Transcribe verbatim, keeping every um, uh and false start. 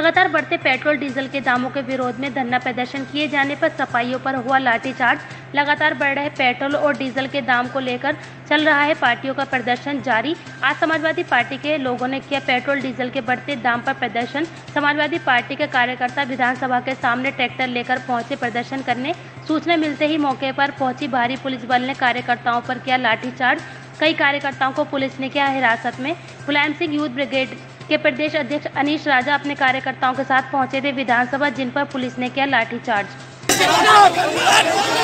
लगातार बढ़ते petrol diesel के दामों के विरोध में धरना प्रदर्शन किए जाने पर सफाइयों पर हुआ लाठीचार्ज। लगातार बढ़ रहे पेट्रोल और डीजल के दाम को लेकर चल रहा है पार्टियों का प्रदर्शन जारी। आज समाजवादी पार्टी के लोगों ने किया पेट्रोल डीजल के बढ़ते दाम पर प्रदर्शन। समाजवादी पार्टी के कार्यकर्ता विधानसभा के सामने ट्रैक्टर लेकर पहुंचे प्रदर्शन करने। सूचना मिलते ही मौके पर पहुंची भारी पुलिस बल ने कार्यकर्ताओं पर किया लाठीचार्ज। कई कार्यकर्ताओं को पुलिस ने किया हिरासत में। मुलायम सिंह यूथ ब्रिगेड के प्रदेश अध्यक्ष अनीश राजा अपने कार्यकर्ताओं के साथ पहुंचे थे विधानसभा, जिन पर पुलिस ने किया लाठीचार्ज।